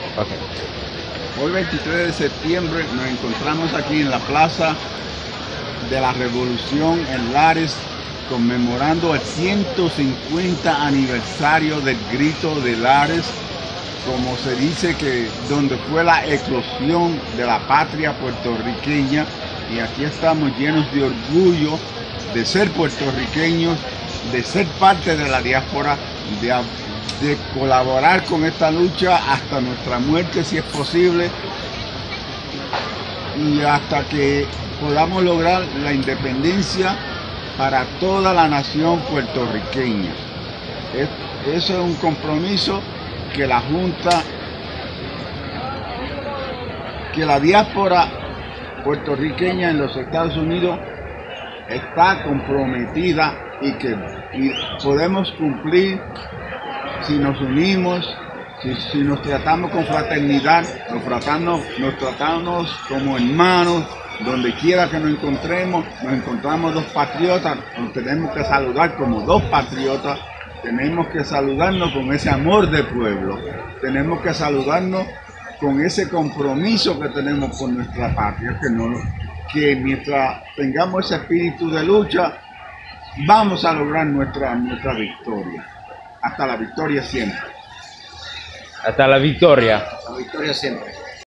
Okay. Hoy 23 de septiembre nos encontramos aquí en la Plaza de la Revolución en Lares, conmemorando el 150 aniversario del Grito de Lares, como se dice que donde fue la eclosión de la patria puertorriqueña, y aquí estamos llenos de orgullo de ser puertorriqueños, de ser parte de la diáspora, de colaborar con esta lucha hasta nuestra muerte si es posible, y hasta que podamos lograr la independencia para toda la nación puertorriqueña. Eso es un compromiso que la Junta, que la diáspora puertorriqueña en los Estados Unidos está comprometida y que podemos cumplir si nos unimos, si nos tratamos con fraternidad, nos tratamos como hermanos. Donde quiera que nos encontramos dos patriotas, nos tenemos que saludar como dos patriotas, tenemos que saludarnos con ese amor de pueblo, tenemos que saludarnos con ese compromiso que tenemos con nuestra patria, que mientras tengamos ese espíritu de lucha, vamos a lograr nuestra victoria. Hasta la victoria siempre. Hasta la victoria. La victoria siempre.